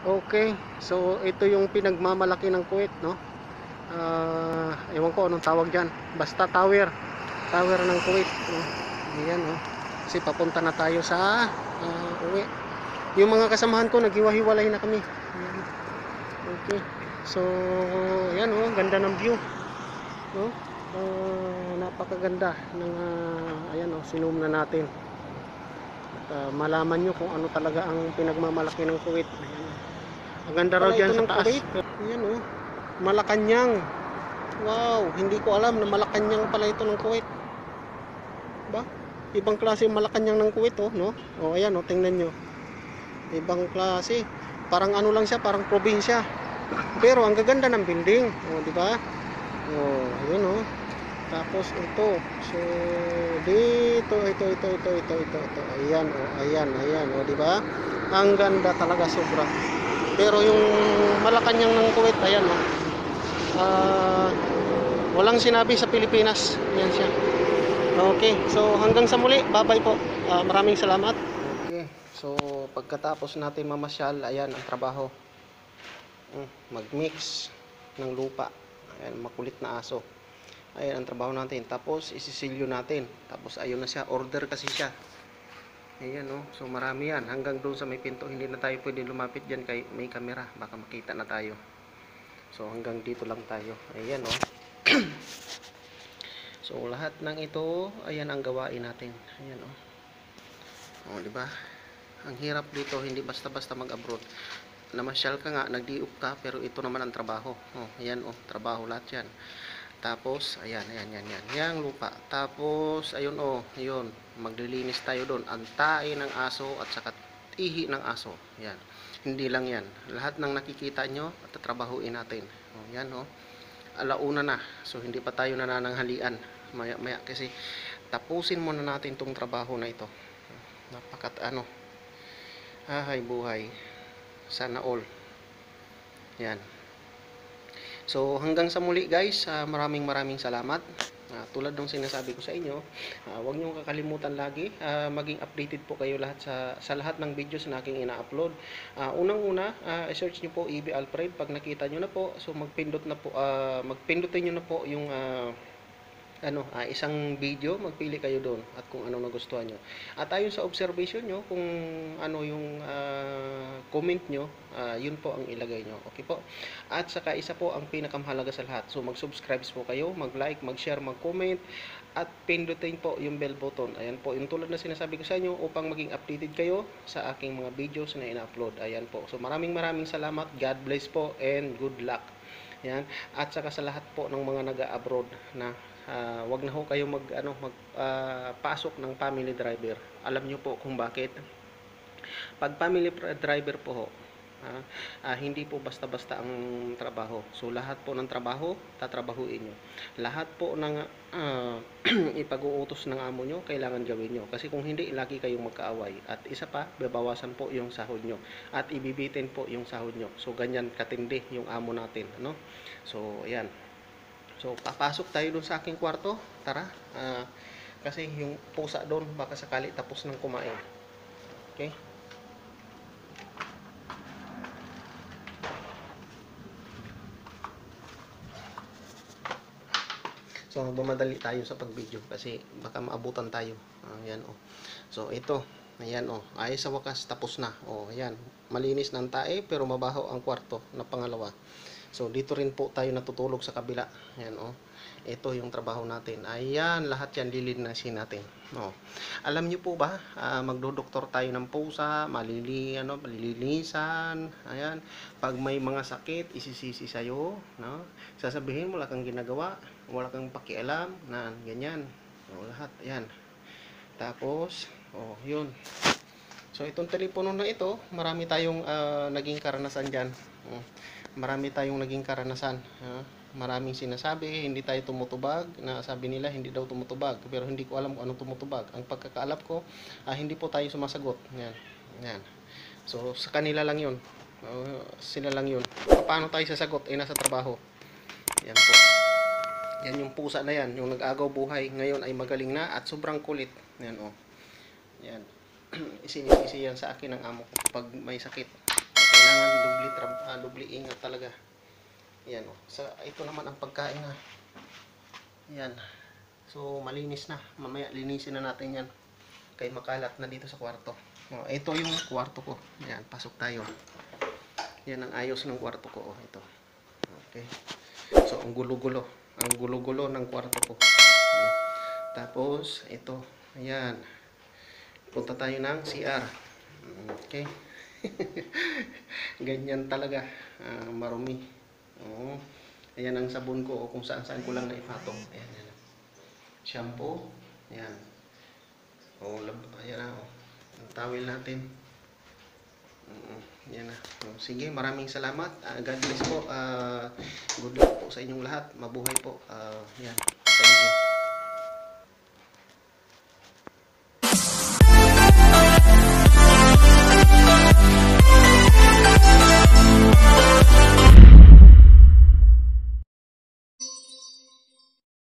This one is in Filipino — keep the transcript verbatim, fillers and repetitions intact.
Okay, so ito yung pinagmamalaki ng Kuwait, no? Ah, ewan ko anong tawag diyan. Basta tower. Tower ng Kuwait, no? Ayan, no? Kasi papunta na tayo sa ah, uwi. Yung mga kasamahan ko naghiwa-hiwalay na kami. Ayan. Okay. So, ayan, oh, ganda ng view, no? Ah, napakaganda ng ah, ayan, oh, sinum na natin. At ah, malaman nyo kung ano talaga ang pinagmamalaki ng Kuwait. Ayan. Ang ganda raw dyan sa taas. Kuwait. Ayan, oh. Malacanang. Wow, hindi ko alam na Malacanang pala ito ng Kuwait. Ba? Ibang klase yung Malacanang ng Kuwait, oh, no? Oh, ayan, oh, tingnan nyo. Ibang klase. Parang ano lang siya, parang probinsya. Pero ang gaganda ng building, oh, di ba? Oh, ayun, oh. Tapos ito. So, dito, ito, ito, ito, ito, ito, ito. Ayan, oh, ayan, ayan, oh, di ba? Ang ganda talaga sobra. Pero yung Malacanang ng Kuwait, ayan, oh. Uh, walang sinabi sa Pilipinas. Yan siya. Okay, so hanggang sa muli. Bye bye po. Uh, maraming salamat. Okay, so pagkatapos natin mamasyal, ayan ang trabaho. Mag-mix ng lupa. Ayan, makulit na aso. Ayan ang trabaho natin. Tapos isisilyo natin. Tapos ayun na siya. Order kasi siya. Ayan, oh. So marami yan. Hanggang doon sa may pinto. Hindi na tayo pwede lumapit dyan kay may camera. Baka makita na tayo. So hanggang dito lang tayo. Ayan, oh. So lahat ng ito, ayan ang gawain natin. Ayan, oh. Oh, di ba? Ang hirap dito, hindi basta-basta mag-abroad. Namasyal ka nga, nagdiop ka, pero ito naman ang trabaho. Oh, ayan, oh, trabaho lahat 'yan. Tapos, ayan, ayan, ayan, ayan. Yang lupa. Tapos, ayun, oh, ayun. Maglilinis tayo doon. Antayin ng aso at saka ihi ng aso. Ayan. Hindi lang 'yan. Lahat ng nakikita nyo, tatrabahuin natin. Oh, yan, oh. Alauna na. So, hindi pa tayo nanananghalian. Maya, maya. Kasi, tapusin muna natin tong trabaho na ito. Napakat, ano. Ahay, buhay. Sana all. Yan. So, hanggang sa muli, guys. Uh, maraming maraming salamat. Uh, tulad ng sinasabi ko sa inyo, uh, huwag nyo kakalimutan lagi, uh, maging updated po kayo lahat sa, sa lahat ng videos na aking ina-upload. Uh, unang-una, uh, search nyo po E B Alfred. Pag nakita nyo na po, so magpindot na po, uh, magpindutin nyo na po yung uh, ano, uh, isang video, magpili kayo doon at kung ano nagustuhan nyo. At ayon sa observation nyo, kung ano yung uh, comment nyo, uh, yun po ang ilagay nyo. Okay po? At saka isa po ang pinakamahalaga sa lahat. So mag-subscribe po kayo, mag-like, mag-share, mag-comment, at pindutin po yung bell button. Ayan po, yung tulad na sinasabi ko sa inyo upang maging updated kayo sa aking mga videos na ina-upload. Ayan po. So maraming maraming salamat. God bless po and good luck. Yan. At saka sa lahat po ng mga naga-abroad na uh, wag na ho kayo mag ano mag uh, pasok ng family driver. Alam niyo po kung bakit. Pag family driver po ho, uh, uh, hindi po basta-basta ang trabaho. So lahat po ng trabaho, tatrabahuin niyo. Lahat po ng uh, ipag-uutos ng amo niyo, kailangan gawin niyo. Kasi kung hindi, lagi kayong magkaaway. At isa pa, babawasan po yung sahod niyo. At ibibitin po yung sahod niyo. So ganyan katindi yung amo natin, ano? So ayan. So, papasok tayo doon sa aking kwarto. Tara. Uh, kasi yung pusa doon, baka sakali tapos ng kumain. Okay? So, bumadali tayo sa pag-video kasi baka maabutan tayo. Ayan, oh. So, ito. Ayan, oh. Ay, sa wakas, tapos na. Oh, ayan. Malinis ng tae, pero mabaho ang kwarto na pangalawa. So, dito rin po tayo natutulog sa kabila. Ayan, oh. Ito yung trabaho natin. Ayan, lahat yan lilinisin natin. Oh. Alam niyo po ba, uh, magdodoktor tayo ng pusa, malili, ano, malilinisan. Ayan, pag may mga sakit, isisisi sa'yo. No? Sasabihin, wala kang ginagawa, wala kang pakialam, na ganyan. Oh, lahat, ayan. Tapos, oh, yun. So, itong telepono na ito, marami tayong uh, naging karanasan dyan. Oh. Marami tayong naging karanasan. Uh, maraming sinasabi, hindi tayo tumutubag, na sabi nila hindi daw tumutubag, pero hindi ko alam kung anong tumutubag. Ang pagkakaalap ko, uh, hindi po tayo sumasagot. Yan. Yan. So, sa kanila lang yun. Uh, sila lang yun. Paano tayo sasagot? Eh, nasa trabaho. Yan po. Yan yung pusa na yan, yung nag-agaw buhay. Ngayon ay magaling na at sobrang kulit. Yan, oh. Yan. Isinisisi yan sa akin ng amo ko pag may sakit. Okay na? kailangan dubli, trab, ah, dubli ingat talaga. Yan o. Sa, ito naman ang pagkain na. Yan. So, malinis na. Mamaya linisin na natin yan. Kay makalat na dito sa kwarto. O, ito yung kwarto ko. Yan, pasok tayo. Yan ang ayos ng kwarto ko. O, ito. Okay. So, ang gulo-gulo. Ang gulo-gulo ng kwarto ko. Tapos, ito. Ayan. Punta tayo ng C R. Okay. Ganyan talaga. Uh, marumi. Oo. Ayan ang sabon ko. O kung saan-saan ko lang naipatong. Ayan, ayan. Shampoo. Ayan. O, lab, ayan na. O. Ang towel natin. Uh, yan na. O, sige, maraming salamat. Uh, God bless po. Uh, good luck po sa inyong lahat. Mabuhay po. Uh, yan. Thank you.